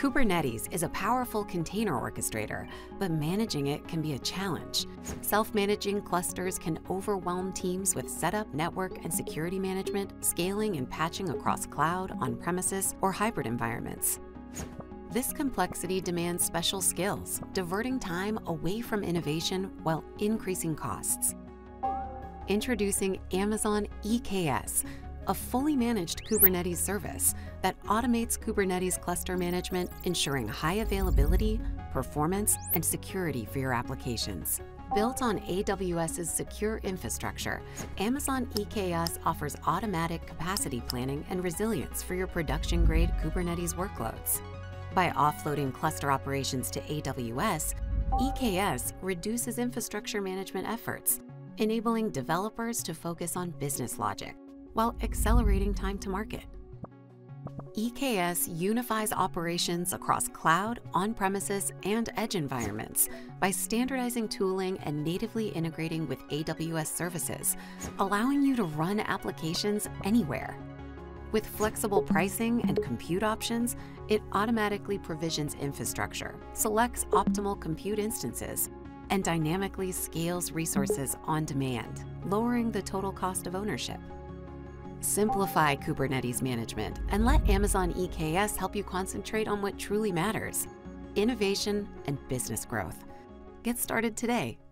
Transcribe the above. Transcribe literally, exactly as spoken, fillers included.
Kubernetes is a powerful container orchestrator, but managing it can be a challenge. Self-managing clusters can overwhelm teams with setup, network, and security management, scaling and patching across cloud, on-premises, or hybrid environments. This complexity demands special skills, diverting time away from innovation while increasing costs. Introducing Amazon E K S, a fully managed Kubernetes service that automates Kubernetes cluster management, ensuring high availability, performance, and security for your applications. Built on AWS's secure infrastructure, Amazon E K S offers automatic capacity planning and resilience for your production-grade Kubernetes workloads. By offloading cluster operations to A W S, E K S reduces infrastructure management efforts, enabling developers to focus on business logic while accelerating time to market. E K S unifies operations across cloud, on-premises, and edge environments by standardizing tooling and natively integrating with A W S services, allowing you to run applications anywhere. With flexible pricing and compute options, it automatically provisions infrastructure, selects optimal compute instances, and dynamically scales resources on demand, lowering the total cost of ownership. Simplify Kubernetes management and let Amazon E K S help you concentrate on what truly matters: innovation and business growth. Get started today